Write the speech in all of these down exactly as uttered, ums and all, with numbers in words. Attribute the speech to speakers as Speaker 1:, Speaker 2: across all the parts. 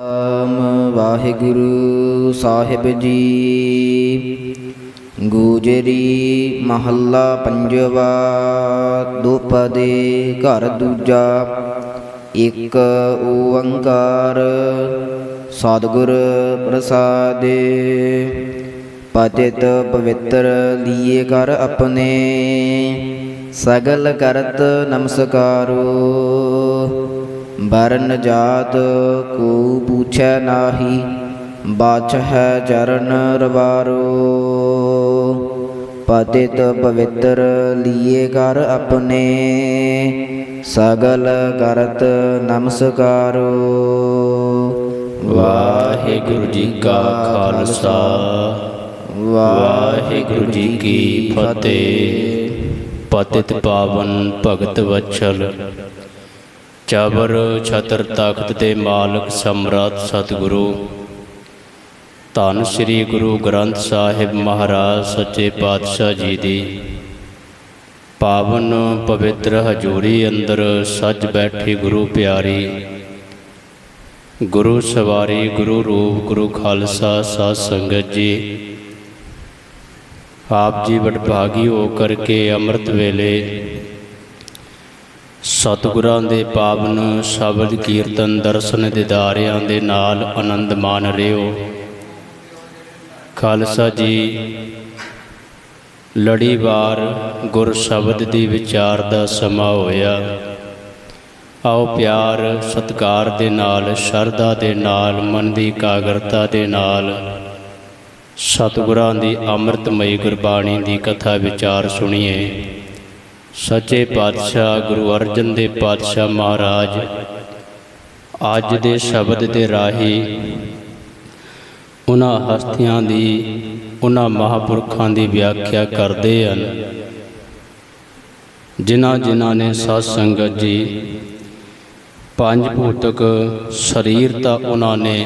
Speaker 1: ਨਾਮ ਵਾਹਿਗੁਰੂ ਸਾਹਿਬ ਜੀ। ਗੂਜਰੀ ਮਹੱਲਾ ਪੰਜਵਾ। ਦੁਪਦੇ ਘਰ ਦੂਜਾ। ਇੱਕ ਓੰਕਾਰ ਸਤਿਗੁਰ ਪ੍ਰਸਾਦਿ। ਪਤਿਤ ਪਵਿੱਤਰ ਲੀਏ ਕਰ ਆਪਣੇ। ਸਗਲ ਕਰਤ ਨਮਸਕਾਰੋ। ਵਰਨ ਜਾਤ ਕੋ ਪੁੱਛੈ ਨਾਹੀ। ਬਾਛੈ ਚਰਨ ਰਵਾਰੋ। ਪਤਿਤ ਪਵਿੱਤਰ ਲੀਏ ਕਰ ਆਪਣੇ। ਸਗਲ ਕਰਤ ਨਮਸਕਾਰੋ।
Speaker 2: ਵਾਹਿਗੁਰੂ ਜੀ ਕਾ ਖਾਲਸਾ ਵਾਹਿਗੁਰੂ ਜੀ ਕੀ ਫਤਿਹ। ਪਤਿਤ ਪਾਵਨ ਭਗਤ ਵਛਲ ਚਬਰ ਛਤਰ ਤਖਤ ਦੇ ਮਾਲਕ ਸਮਰਾਟ ਸਤਿਗੁਰੂ ਧੰਨ ਸ੍ਰੀ ਗੁਰੂ ਗ੍ਰੰਥ ਸਾਹਿਬ ਮਹਾਰਾਜ ਸੱਚੇ ਪਾਤਸ਼ਾਹ ਜੀ ਦੀ ਪਾਵਨ ਪਵਿੱਤਰ ਹਜ਼ੂਰੀ ਅੰਦਰ ਸੱਜ ਬੈਠੀ ਗੁਰੂ ਪਿਆਰੀ ਗੁਰੂ ਸਵਾਰੀ ਗੁਰੂ ਰੂਪ ਗੁਰੂ ਖਾਲਸਾ ਸਾਧ ਸੰਗਤ ਜੀ, ਆਪ ਜੀ ਵਡਭਾਗੀ ਹੋ ਕਰਕੇ ਅੰਮ੍ਰਿਤ ਵੇਲੇ ਸਤਿਗੁਰਾਂ ਦੇ ਪਾਵਨ ਸ਼ਬਦ ਕੀਰਤਨ ਦਰਸ਼ਨ ਦੀਦਾਰਿਆਂ ਦੇ ਨਾਲ ਆਨੰਦ ਮਾਣ ਰਹੇ ਹੋ। ਖਾਲਸਾ ਜੀ, ਲੜੀਵਾਰ ਗੁਰ ਸ਼ਬਦ ਦੀ ਵਿਚਾਰ ਦਾ ਸਮਾਂ ਹੋਇਆ। ਆਓ ਪਿਆਰ ਸਤਿਕਾਰ ਦੇ ਨਾਲ, ਸ਼ਰਧਾ ਦੇ ਨਾਲ, ਮਨ ਦੀ ਇਕਾਗਰਤਾ ਦੇ ਨਾਲ ਸਤਿਗੁਰਾਂ ਦੀ ਅੰਮ੍ਰਿਤਮਈ ਗੁਰਬਾਣੀ ਦੀ ਕਥਾ ਵਿਚਾਰ ਸੁਣੀਏ। ਸੱਚੇ ਪਾਤਸ਼ਾਹ ਗੁਰੂ ਅਰਜਨ ਦੇਵ ਪਾਤਸ਼ਾਹ ਮਹਾਰਾਜ ਅੱਜ ਦੇ ਸ਼ਬਦ ਦੇ ਰਾਹੀਂ ਉਹਨਾਂ ਹਸਤੀਆਂ ਦੀ, ਉਹਨਾਂ ਮਹਾਂਪੁਰਖਾਂ ਦੀ ਵਿਆਖਿਆ ਕਰਦੇ ਹਨ ਜਿਨ੍ਹਾਂ ਜਿਨ੍ਹਾਂ ਨੇ ਸਾਧ ਸੰਗਤ ਜੀ ਪੰਜ ਭੂਤਕ ਸਰੀਰ ਤਾਂ ਉਹਨਾਂ ਨੇ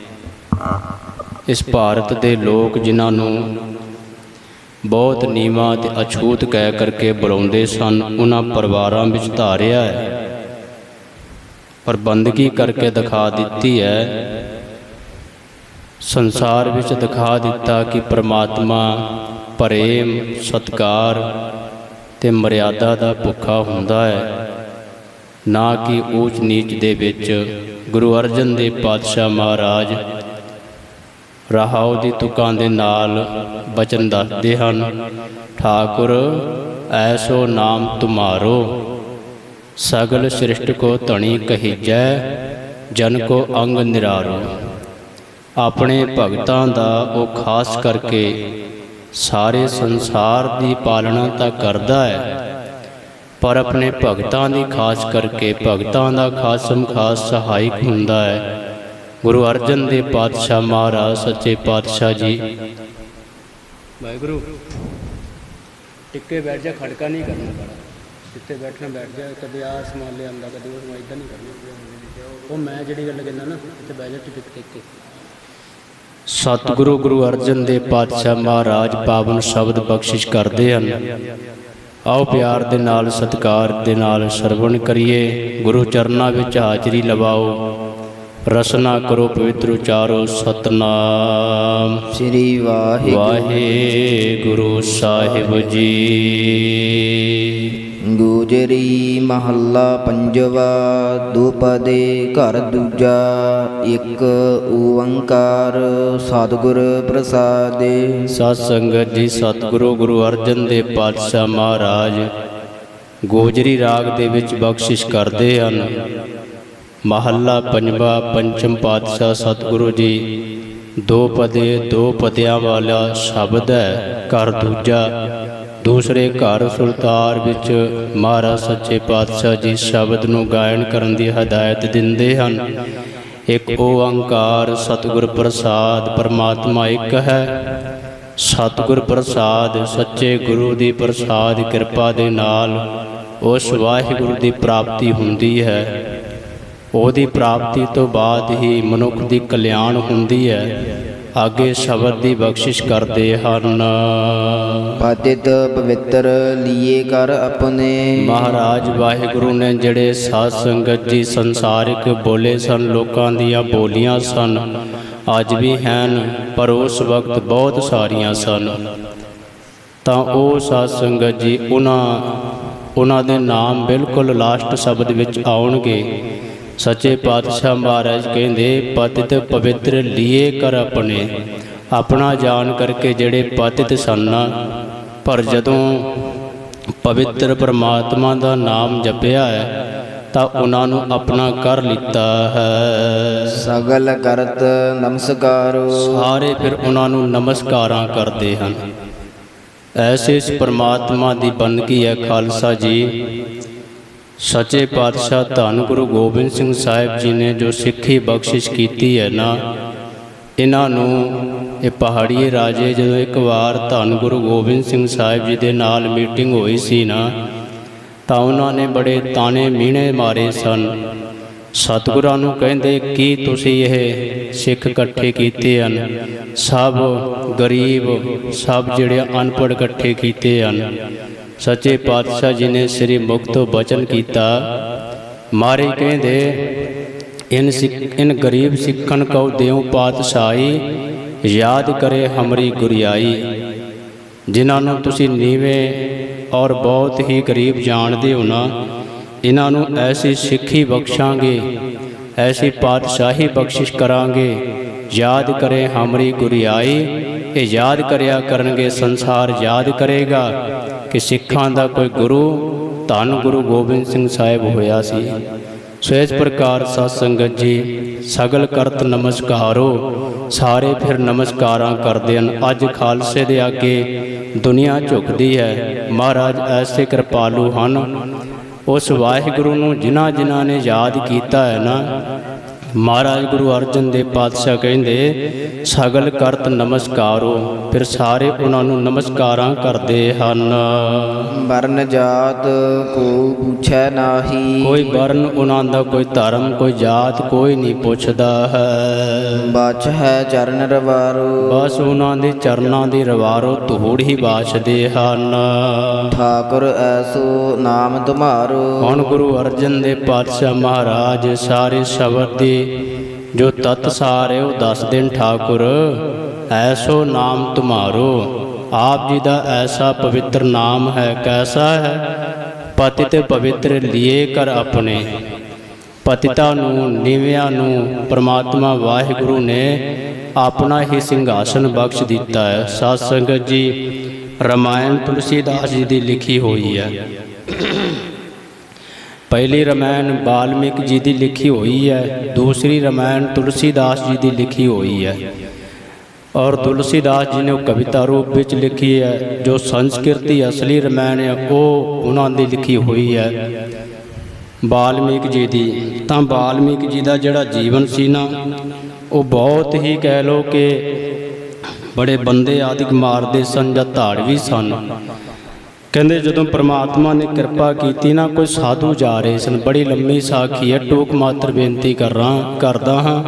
Speaker 2: ਇਸ ਭਾਰਤ ਦੇ ਲੋਕ ਜਿਨ੍ਹਾਂ ਨੂੰ ਬਹੁਤ ਨੀਵਾਂ ਅਤੇ ਅਛੂਤ ਕਹਿ ਕਰਕੇ ਬੁਲਾਉਂਦੇ ਸਨ, ਉਹਨਾਂ ਪਰਿਵਾਰਾਂ ਵਿੱਚ ਧਾਰਿਆ ਹੈ, ਪਰ ਬੰਦਗੀ ਕਰਕੇ ਦਿਖਾ ਦਿੱਤੀ ਹੈ। ਸੰਸਾਰ ਵਿੱਚ ਦਿਖਾ ਦਿੱਤਾ ਕਿ ਪਰਮਾਤਮਾ ਪ੍ਰੇਮ, ਸਤਿਕਾਰ ਅਤੇ ਮਰਿਆਦਾ ਦਾ ਭੁੱਖਾ ਹੁੰਦਾ ਹੈ, ਨਾ ਕਿ ਊਚ ਨੀਚ ਦੇ ਵਿੱਚ। ਗੁਰੂ ਅਰਜਨ ਦੇਵ ਪਾਤਸ਼ਾਹ ਮਹਾਰਾਜ ਰਹਾਉ ਦੀ ਤੁਕਾਂ ਦੇ ਨਾਲ ਬਚਨ ਦੱਸਦੇ ਹਨ। ਠਾਕੁਰ ਐਸੋ ਨਾਮ ਤੁਮਾਰੋ, ਸਗਲ ਸ੍ਰਿਸ਼ਟ ਕੋ ਧਣੀ ਕਹੀਜੈ, ਜਨ ਕੋ ਅੰਗ ਨਿਰਾਰੋ। ਆਪਣੇ ਭਗਤਾਂ ਦਾ ਉਹ ਖਾਸ ਕਰਕੇ ਸਾਰੇ ਸੰਸਾਰ ਦੀ ਪਾਲਣਾ ਤਾਂ ਕਰਦਾ ਹੈ, ਪਰ ਆਪਣੇ ਭਗਤਾਂ ਦੀ ਖਾਸ ਕਰਕੇ ਭਗਤਾਂ ਦਾ ਖਾਸਮ ਖਾਸ ਸਹਾਇਕ ਹੁੰਦਾ ਹੈ। ਗੁਰੂ ਅਰਜਨ ਦੇਵ ਪਾਤਸ਼ਾਹ ਮਹਾਰਾਜ ਸੱਚੇ ਪਾਤਸ਼ਾਹ ਜੀ। ਵਾਹਿਗੁਰੂ ਟਿੱਕੇ ਬੈਠ ਜਾ, ਖੜਕਾ ਨਹੀਂ ਕਰਨਾ ਪੜਾ, ਜਿੱਥੇ ਬੈਠਣਾ ਬੈਠ ਜਾ। ਕਦੇ ਆ ਸਮਾਨ ਲਿਆਂਦਾ, ਕਦੇ ਉਹ ਸਮਾਨ, ਇੱਦਾਂ ਨਹੀਂ ਕਰਨਾ। ਉਹ ਮੈਂ ਜਿਹੜੀ ਗੱਲ ਕਹਿੰਦਾ ਨਾ, ਇੱਥੇ ਬਹਿ ਜਾ ਟਿਕ ਟਿਕ ਕੇ। ਸਤਿਗੁਰੂ ਗੁਰੂ ਅਰਜਨ ਦੇਵ ਪਾਤਸ਼ਾਹ ਮਹਾਰਾਜ ਪਾਵਨ ਸ਼ਬਦ ਬਖਸ਼ਿਸ਼ ਕਰਦੇ ਹਨ। ਆਓ ਪਿਆਰ ਦੇ ਨਾਲ, ਸਤਿਕਾਰ ਦੇ ਨਾਲ ਸਰਵਣ ਕਰੀਏ। ਗੁਰੂ ਚਰਨਾਂ ਵਿੱਚ ਹਾਜ਼ਰੀ ਲਵਾਓ, ਰਸਨਾ ਕਰੋ, ਪਵਿੱਤਰ ਉਚਾਰੋ ਸਤਨਾਮ
Speaker 1: ਸ੍ਰੀ ਵਾਹਿਗੁਰੂ
Speaker 2: ਵਾਹਿਗੁਰੂ ਸਾਹਿਬ ਜੀ।
Speaker 1: ਗੂਜਰੀ ਮਹੱਲਾ ਪੰਜਵਾ। ਦੁਪਦੇ ਘਰ ਦੂਜਾ। ਇੱਕ ਓੰਕਾਰ ਸਤਿਗੁਰ ਪ੍ਰਸਾਦਿ।
Speaker 2: ਸਾਧ ਸੰਗਤ ਜੀ, ਸਤਿਗੁਰੂ ਗੁਰੂ ਅਰਜਨ ਦੇਵ ਪਾਤਸ਼ਾਹ ਮਹਾਰਾਜ ਗੋਜਰੀ ਰਾਗ ਦੇ ਵਿੱਚ ਬਖਸ਼ਿਸ਼ ਕਰਦੇ ਹਨ। ਮਹੱਲਾ ਪੰਜਵਾ। ਪੰਚਮ ਪਾਤਸ਼ਾਹ ਸਤਿਗੁਰੂ ਜੀ ਦੋ ਪਦੇ, ਦੋ ਪਦਿਆਂ ਵਾਲਾ ਸ਼ਬਦ ਹੈ। ਘਰ ਦੂਜਾ, ਦੂਸਰੇ ਘਰ ਸੁਲਤਾਨ ਵਿੱਚ ਮਹਾਰਾਜ ਸੱਚੇ ਪਾਤਸ਼ਾਹ ਜੀ ਸ਼ਬਦ ਨੂੰ ਗਾਇਨ ਕਰਨ ਦੀ ਹਦਾਇਤ ਦਿੰਦੇ ਹਨ। ਇੱਕ ਓੰਕਾਰ ਸਤਿਗੁਰ ਪ੍ਰਸਾਦ। ਪਰਮਾਤਮਾ ਇੱਕ ਹੈ। ਸਤਿਗੁਰ ਪ੍ਰਸਾਦ ਸੱਚੇ ਗੁਰੂ ਦੀ ਪ੍ਰਸਾਦ ਕਿਰਪਾ ਦੇ ਨਾਲ ਉਸ ਵਾਹਿਗੁਰੂ ਦੀ ਪ੍ਰਾਪਤੀ ਹੁੰਦੀ ਹੈ। ਉਹਦੀ ਪ੍ਰਾਪਤੀ ਤੋਂ ਬਾਅਦ ਹੀ ਮਨੁੱਖ ਦੀ ਕਲਿਆਣ ਹੁੰਦੀ ਹੈ। ਅੱਗੇ ਸ਼ਬਦ ਦੀ ਬਖਸ਼ਿਸ਼ ਕਰਦੇ ਹਨ।
Speaker 1: ਪਤਿਤ ਪਵਿੱਤਰ ਲੀਏ ਕਰ ਆਪਣੇ।
Speaker 2: ਮਹਾਰਾਜ ਵਾਹਿਗੁਰੂ ਨੇ ਜਿਹੜੇ ਸਾਧ ਸੰਗਤ ਜੀ ਸੰਸਾਰਿਕ ਬੋਲੇ ਸਨ, ਲੋਕਾਂ ਦੀਆਂ ਬੋਲੀਆਂ ਸਨ, ਅੱਜ ਵੀ ਹਨ, ਪਰ ਉਸ ਵਕਤ ਬਹੁਤ ਸਾਰੀਆਂ ਸਨ। ਤਾਂ ਉਹ ਸਾਧ ਸੰਗਤ ਜੀ ਉਹਨਾਂ ਉਹਨਾਂ ਦੇ ਨਾਮ ਬਿਲਕੁਲ ਲਾਸਟ ਸ਼ਬਦ ਵਿੱਚ ਆਉਣਗੇ। ਸੱਚੇ ਪਾਤਸ਼ਾਹ ਮਹਾਰਾਜ ਕਹਿੰਦੇ ਪਤਿਤ ਪਵਿੱਤਰ ਲੀਏ ਕਰ ਆਪਣੇ। ਆਪਣਾ ਜਾਣ ਕਰਕੇ ਜਿਹੜੇ ਪਤਿਤ ਸਨ, ਪਰ ਜਦੋਂ ਪਵਿੱਤਰ ਪਰਮਾਤਮਾ ਦਾ ਨਾਮ ਜਪਿਆ ਹੈ ਤਾਂ ਉਹਨਾਂ ਨੂੰ ਆਪਣਾ ਕਰ ਲਿੱਤਾ ਹੈ।
Speaker 1: ਸਗਲ ਕਰਤ ਨਮਸਕਾਰੋ।
Speaker 2: ਸਾਰੇ ਫਿਰ ਉਹਨਾਂ ਨੂੰ ਨਮਸਕਾਰਾਂ ਕਰਦੇ ਹਨ। ਐਸੇ ਇਸ ਪਰਮਾਤਮਾ ਦੀ ਬੰਦਗੀ ਹੈ ਖਾਲਸਾ ਜੀ। ਸੱਚੇ ਪਾਤਸ਼ਾਹ ਧੰਨ ਗੁਰੂ ਗੋਬਿੰਦ ਸਿੰਘ ਸਾਹਿਬ ਜੀ ਨੇ ਜੋ ਸਿੱਖੀ ਬਖਸ਼ਿਸ਼ ਕੀਤੀ ਹੈ ਨਾ, ਇਹਨਾਂ ਨੂੰ ਇਹ ਪਹਾੜੀਏ ਰਾਜੇ ਜਦੋਂ ਇੱਕ ਵਾਰ ਧੰਨ ਗੁਰੂ ਗੋਬਿੰਦ ਸਿੰਘ ਸਾਹਿਬ ਜੀ ਦੇ ਨਾਲ ਮੀਟਿੰਗ ਹੋਈ ਸੀ ਨਾ, ਤਾਂ ਉਹਨਾਂ ਨੇ ਬੜੇ ਤਾਣੇ ਮੀਣੇ ਮਾਰੇ ਸਨ। ਸਤਿਗੁਰਾਂ ਨੂੰ ਕਹਿੰਦੇ ਕੀ ਤੁਸੀਂ ਇਹ ਸਿੱਖ ਇਕੱਠੇ ਕੀਤੇ ਹਨ, ਸਭ ਗਰੀਬ, ਸਭ ਜਿਹੜੇ ਅਨਪੜ੍ਹ ਇਕੱਠੇ ਕੀਤੇ ਹਨ। ਸੱਚੇ ਪਾਤਸ਼ਾਹ ਜੀ ਨੇ ਸ੍ਰੀ ਮੁਖ ਤੋਂ ਬਚਨ ਕੀਤਾ। ਮਾਰੇ ਕਹਿੰਦੇ ਇਨ ਸਿੱਖ ਇਨ ਗਰੀਬ ਸਿੱਖਣ ਕਉ ਦਿਉ ਪਾਤਸ਼ਾਹੀ, ਯਾਦ ਕਰੇ ਹਮਰੀ ਗੁਰਿਆਈ। ਜਿਨ੍ਹਾਂ ਨੂੰ ਤੁਸੀਂ ਨੀਵੇਂ ਔਰ ਬਹੁਤ ਹੀ ਗਰੀਬ ਜਾਣਦੇ ਹੋ ਨਾ, ਇਹਨਾਂ ਨੂੰ ਐਸੀ ਸਿੱਖੀ ਬਖਸ਼ਾਂਗੇ, ਐਸੀ ਪਾਤਸ਼ਾਹੀ ਬਖਸ਼ਿਸ਼ ਕਰਾਂਗੇ। ਯਾਦ ਕਰੇ ਹਮਰੀ ਗੁਰਿਆਈ, ਇਹ ਯਾਦ ਕਰਿਆ ਕਰਨਗੇ, ਸੰਸਾਰ ਯਾਦ ਕਰੇਗਾ ਕਿ ਸਿੱਖਾਂ ਦਾ ਕੋਈ ਗੁਰੂ ਧੰਨ ਗੁਰੂ ਗੋਬਿੰਦ ਸਿੰਘ ਸਾਹਿਬ ਹੋਇਆ ਸੀ। ਸੋ ਇਸ ਪ੍ਰਕਾਰ ਸਤ ਸੰਗਤ ਜੀ ਸਗਲ ਕਰਤ ਨਮਸਕਾਰੋ। ਸਾਰੇ ਫਿਰ ਨਮਸਕਾਰਾਂ ਕਰਦੇ ਹਨ। ਅੱਜ ਖਾਲਸੇ ਦੇ ਅੱਗੇ ਦੁਨੀਆ ਝੁਕਦੀ ਹੈ। ਮਹਾਰਾਜ ਐਸੇ ਕਿਰਪਾਲੂ ਹਨ। ਉਸ ਵਾਹਿਗੁਰੂ ਨੂੰ ਜਿਨ੍ਹਾਂ ਜਿਨ੍ਹਾਂ ਨੇ ਯਾਦ ਕੀਤਾ ਹੈ ਨਾ, ਮਹਾਰਾਜ ਗੁਰੂ ਅਰਜਨ ਦੇਵ ਪਾਤਸ਼ਾਹ ਕਹਿੰਦੇ ਸਗਲ ਕਰਤ ਨਮਸਕਾਰੋ। ਫਿਰ ਸਾਰੇ ਉਹਨਾਂ ਨੂੰ ਨਮਸਕਾਰਾਂ ਕਰਦੇ ਹਨ।
Speaker 1: ਵਰਨ ਜਾਤ ਕੋ ਪੁੱਛੈ ਨਾਹੀ।
Speaker 2: ਕੋਈ ਵਰਨ ਉਹਨਾਂ ਦਾ, ਕੋਈ ਧਰਮ, ਕੋਈ ਜਾਤ ਕੋਈ ਨਹੀਂ ਪੁੱਛਦਾ ਹੈ।
Speaker 1: ਬਾਛ ਹੈ ਚਰਨ ਰਵਾਰੋ।
Speaker 2: ਬਸ ਉਹਨਾਂ ਦੇ ਚਰਨਾਂ ਦੀ ਰਵਾਰੋ ਧੂੜ ਹੀ ਬਾਛਦੇ ਹਨ।
Speaker 1: ਠਾਕੁਰ ਐਸੋ ਨਾਮ ਤੁਮਾਰੋ।
Speaker 2: ਹੁਣ ਗੁਰੂ ਅਰਜਨ ਦੇਵ ਪਾਤਸ਼ਾਹ ਮਹਾਰਾਜ ਸਾਰੇ ਸ਼ਬਦ ਦੇ ਜੋ ਤਤ ਸਾਰ ਹੈ ਉਹ ਦੱਸ ਦੇਣ। ਠਾਕੁਰ ਐਸੋ ਨਾਮ ਤੁਮਾਰੋ। ਆਪ ਜੀ ਦਾ ਐਸਾ ਪਵਿੱਤਰ ਨਾਮ ਹੈ। ਕੈਸਾ ਹੈ? ਪਤਿਤ ਪਵਿੱਤਰ ਲੀਏ ਕਰ ਆਪਣੇ। ਪਤਿਤਾਂ ਨੂੰ, ਨੀਵਿਆਂ ਨੂੰ ਪਰਮਾਤਮਾ ਵਾਹਿਗੁਰੂ ਨੇ ਆਪਣਾ ਹੀ ਸਿੰਘਾਸਨ ਬਖਸ਼ ਦਿੱਤਾ ਹੈ। ਸਾਧ ਸੰਗਤ ਜੀ, ਰਾਮਾਇਣ ਤੁਲਸੀਦਾਸ ਜੀ ਦੀ ਲਿਖੀ ਹੋਈ ਹੈ। ਪਹਿਲੀ ਰਾਮਾਇਣ ਵਾਲਮੀਕ ਜੀ ਦੀ ਲਿਖੀ ਹੋਈ ਹੈ। ਦੂਸਰੀ ਰਾਮਾਇਣ ਤੁਲਸੀਦਾਸ ਜੀ ਦੀ ਲਿਖੀ ਹੋਈ ਹੈ। ਔਰ ਤੁਲਸੀਦਾਸ ਜੀ ਨੇ ਉਹ ਕਵਿਤਾ ਰੂਪ ਵਿੱਚ ਲਿਖੀ ਹੈ। ਜੋ ਸੰਸਕ੍ਰਿਤੀ ਅਸਲੀ ਰਾਮਾਇਣ ਹੈ ਉਹ ਉਹਨਾਂ ਦੀ ਲਿਖੀ ਹੋਈ ਹੈ ਵਾਲਮੀਕ ਜੀ ਦੀ। ਤਾਂ ਵਾਲਮੀਕ ਜੀ ਦਾ ਜਿਹੜਾ ਜੀਵਨ ਸੀ ਨਾ, ਉਹ ਬਹੁਤ ਹੀ ਕਹਿ ਲਓ ਕਿ ਬੜੇ ਬੰਦੇ ਆਦਿਕ ਮਾਰਦੇ ਸਨ ਜਾਂ ਧਾੜਵੀ ਸਨ। ਕਹਿੰਦੇ ਜਦੋਂ ਪ੍ਰਮਾਤਮਾ ਨੇ ਕਿਰਪਾ ਕੀਤੀ ਨਾ, ਕੋਈ ਸਾਧੂ ਜਾ ਰਹੇ ਸਨ। ਬੜੀ ਲੰਮੀ ਸਾਖੀ ਹੈ, ਟੂਕ ਮਾਤਰ ਬੇਨਤੀ ਕਰ ਰਹਾ ਕਰਦਾ ਹਾਂ।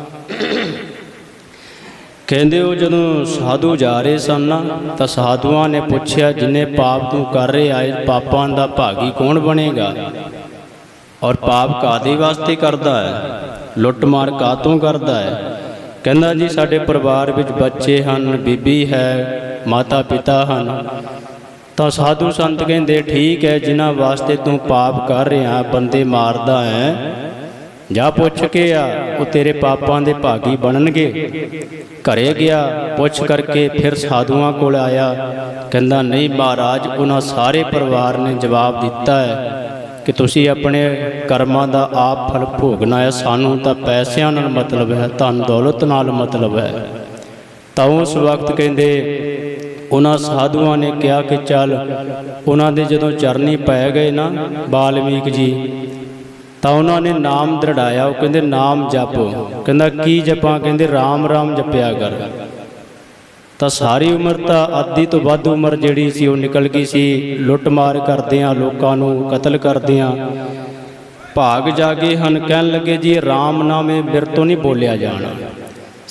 Speaker 2: ਕਹਿੰਦੇ ਉਹ ਜਦੋਂ ਸਾਧੂ ਜਾ ਰਹੇ ਸਨ ਨਾ, ਤਾਂ ਸਾਧੂਆਂ ਨੇ ਪੁੱਛਿਆ ਜਿੰਨੇ ਪਾਪ ਤੂੰ ਕਰ ਰਹੇ ਆਏ, ਪਾਪਾਂ ਦਾ ਭਾਗੀ ਕੌਣ ਬਣੇਗਾ? ਔਰ ਪਾਪ ਕਾਹਦੇ ਵਾਸਤੇ ਕਰਦਾ ਹੈ? ਲੁੱਟ ਮਾਰ ਕਾਹਤੋਂ ਕਰਦਾ ਹੈ? ਕਹਿੰਦਾ ਜੀ ਸਾਡੇ ਪਰਿਵਾਰ ਵਿੱਚ ਬੱਚੇ ਹਨ, ਬੀਬੀ ਹੈ, ਮਾਤਾ ਪਿਤਾ ਹਨ। ਤਾਂ ਸਾਧੂ ਸੰਤ ਕਹਿੰਦੇ ਠੀਕ ਹੈ, ਜਿਨ੍ਹਾਂ ਵਾਸਤੇ ਤੂੰ ਪਾਪ ਕਰ ਰਿਹਾ, ਬੰਦੇ ਮਾਰਦਾ ਹੈ, ਜਾ ਪੁੱਛ ਕੇ ਆ, ਉਹ ਤੇਰੇ ਪਾਪਾਂ ਦੇ ਭਾਗੀ ਬਣਨਗੇ। ਘਰੇ ਗਿਆ, ਪੁੱਛ ਕਰਕੇ ਫਿਰ ਸਾਧੂਆਂ ਕੋਲ ਆਇਆ। ਕਹਿੰਦਾ ਨਹੀਂ ਮਹਾਰਾਜ, ਉਹਨਾਂ ਸਾਰੇ ਪਰਿਵਾਰ ਨੇ ਜਵਾਬ ਦਿੱਤਾ ਹੈ ਕਿ ਤੁਸੀਂ ਆਪਣੇ ਕਰਮਾਂ ਦਾ ਆਪ ਫਲ ਭੋਗਣਾ ਹੈ, ਸਾਨੂੰ ਤਾਂ ਪੈਸਿਆਂ ਨਾਲ ਮਤਲਬ ਹੈ, ਧਨ ਦੌਲਤ ਨਾਲ ਮਤਲਬ ਹੈ। ਤਾਂ ਉਸ ਵਕਤ ਕਹਿੰਦੇ ਉਹਨਾਂ ਸਾਧੂਆਂ ਨੇ ਕਿਹਾ ਕਿ ਚੱਲ, ਉਹਨਾਂ ਦੇ ਜਦੋਂ ਚਰਨੀ ਪੈ ਗਏ ਨਾ ਵਾਲਮੀਕ ਜੀ, ਤਾਂ ਉਹਨਾਂ ਨੇ ਨਾਮ ਦ੍ਰਿੜਾਇਆ। ਉਹ ਕਹਿੰਦੇ ਨਾਮ ਜਪੋ। ਕਹਿੰਦਾ ਕੀ ਜਪਾਂ? ਕਹਿੰਦੇ ਰਾਮ ਰਾਮ ਜਪਿਆ ਕਰ। ਤਾਂ ਸਾਰੀ ਉਮਰ ਤਾਂ ਅੱਧੀ ਤੋਂ ਵੱਧ ਉਮਰ ਜਿਹੜੀ ਸੀ ਉਹ ਨਿਕਲ ਗਈ ਸੀ ਲੁੱਟ ਮਾਰ ਕਰਦਿਆਂ, ਲੋਕਾਂ ਨੂੰ ਕਤਲ ਕਰਦਿਆਂ। ਭਾਗ ਜਾਗੇ ਹਨ, ਕਹਿਣ ਲੱਗੇ ਜੀ ਰਾਮ ਨਾਮ ਇਹ ਮੇਰੇ ਤੋਂ ਨਹੀਂ ਬੋਲਿਆ ਜਾਣਾ।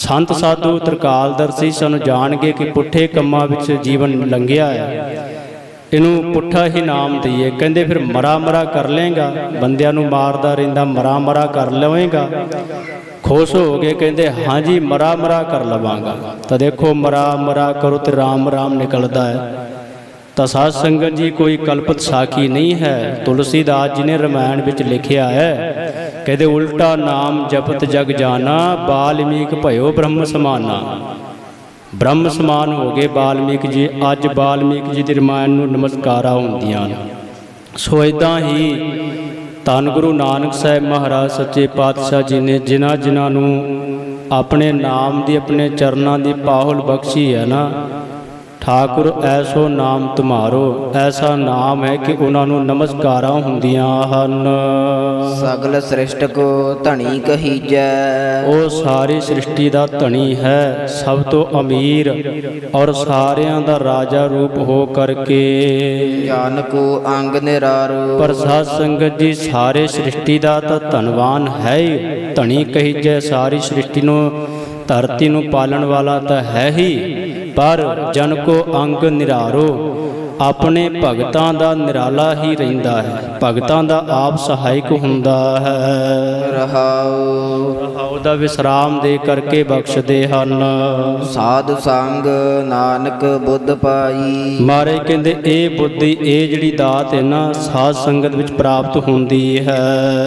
Speaker 2: ਸੰਤ ਸਾਧੂ ਤ੍ਰਿਕਾਲਦਰਸ਼ੀ ਸਾਨੂੰ ਜਾਣਗੇ ਕਿ ਪੁੱਠੇ ਕੰਮਾਂ ਵਿੱਚ ਜੀਵਨ ਲੰਘਿਆ ਹੈ, ਇਹਨੂੰ ਪੁੱਠਾ ਹੀ ਨਾਮ ਦਈਏ। ਕਹਿੰਦੇ ਫਿਰ ਮਰਾ ਮਰਾ ਕਰ ਲਏਗਾ, ਬੰਦਿਆਂ ਨੂੰ ਮਾਰਦਾ ਰਹਿੰਦਾ ਮਰਾ ਮਰਾ ਕਰ ਲਵੇਂਗਾ। ਖੁਸ਼ ਹੋ ਗਏ, ਕਹਿੰਦੇ ਹਾਂਜੀ ਮਰਾ ਮਰਾ ਕਰ ਲਵਾਂਗਾ। ਤਾਂ ਦੇਖੋ ਮਰਾ ਮਰਾ ਕਰੋ ਤੇ ਰਾਮ ਰਾਮ ਨਿਕਲਦਾ ਹੈ। ਤਾਂ ਸਾਧ ਸੰਗਤ ਜੀ ਕੋਈ ਕਲਪਤ ਸਾਖੀ ਨਹੀਂ ਹੈ, ਤੁਲਸੀਦਾਸ ਜੀ ਨੇ ਰਮਾਇਣ ਵਿੱਚ ਲਿਖਿਆ ਹੈ। ਕਹਿੰਦੇ ਉਲਟਾ ਨਾਮ ਜਪਤ ਜਗ ਜਾਨਾ, ਬਾਲਮੀਕ ਭਇਓ ਬ੍ਰਹਮ ਸਮਾਨਾ। ਬ੍ਰਹਮ ਸਮਾਨ ਹੋ ਗਏ ਬਾਲਮੀਕ ਜੀ। ਅੱਜ ਬਾਲਮੀਕ ਜੀ ਦੀ ਰਮਾਇਣ ਨੂੰ ਨਮਸਕਾਰਾਂ ਹੁੰਦੀਆਂ ਨੇ। ਸੋ ਇੱਦਾਂ ਹੀ ਧੰਨ ਗੁਰੂ ਨਾਨਕ ਸਾਹਿਬ ਮਹਾਰਾਜ ਸੱਚੇ ਪਾਤਸ਼ਾਹ ਜੀ ਨੇ ਜਿਨ੍ਹਾਂ ਜਿਨ੍ਹਾਂ ਨੂੰ ਆਪਣੇ ਨਾਮ ਦੀ, ਆਪਣੇ ਚਰਨਾਂ ਦੀ ਪਾਹੁਲ ਬਖਸ਼ੀ ਹੈ ਨਾ, ਠਾਕੁਰ ਐਸੋ ਨਾਮ ਤੁਮਾਰੋ, ਐਸਾ ਨਾਮ ਹੈ ਕਿ ਉਹਨਾਂ ਨੂੰ ਨਮਸਕਾਰਾਂ ਹੁੰਦੀਆਂ ਹਨ।
Speaker 1: ਸਗਲ ਸ੍ਰਿਸ਼ਟ ਕੋ ਧਣੀ ਕਹੀਜੈ,
Speaker 2: ਉਹ ਸਾਰੀ ਸ੍ਰਿਸ਼ਟੀ ਦਾ ਧਣੀ ਹੈ, ਸਭ ਤੋਂ ਅਮੀਰ ਔਰ ਸਾਰਿਆਂ ਦਾ ਰਾਜਾ ਰੂਪ ਹੋ ਕਰਕੇ।
Speaker 1: ਜਾਨ ਕੋ ਅੰਗ ਨਿਰਾਰੋ,
Speaker 2: ਪਰ ਸਾਧ ਸੰਗਤ ਜੀ ਸਾਰੇ ਸ੍ਰਿਸ਼ਟੀ ਦਾ ਤਾਂ ਧਨਵਾਨ ਹੈ ਹੀ। ਧਣੀ ਕਹੀਜੈ, ਸਾਰੀ ਸ੍ਰਿਸ਼ਟੀ ਨੂੰ, ਧਰਤੀ ਨੂੰ ਪਾਲਣ ਵਾਲਾ ਤਾਂ ਹੈ ਹੀ, ਪਰ ਜਨ ਕੋ ਅੰਗ ਨਿਰਾਰੋ, ਆਪਣੇ ਭਗਤਾਂ ਦਾ ਨਿਰਾਲਾ ਹੀ ਰਹਿੰਦਾ ਹੈ, ਭਗਤਾਂ ਦਾ ਆਪ ਸਹਾਇਕ ਹੁੰਦਾ ਹੈ।
Speaker 1: ਰਹਾਉ
Speaker 2: ਰਹਾਉ ਦਾ ਵਿਸਰਾਮ ਦੇ ਕਰਕੇ ਬਖਸ਼ਦੇ ਹਨ।
Speaker 1: ਸਾਧ ਸੰਗ ਨਾਨਕ ਬੁੱਧ ਪਾਈ,
Speaker 2: ਮਾਰੇ ਕਹਿੰਦੇ ਇਹ ਬੁੱਧੀ, ਇਹ ਜਿਹੜੀ ਦਾਤ ਹੈ ਨਾ, ਸਾਧ ਸੰਗਤ ਵਿੱਚ ਪ੍ਰਾਪਤ ਹੁੰਦੀ ਹੈ।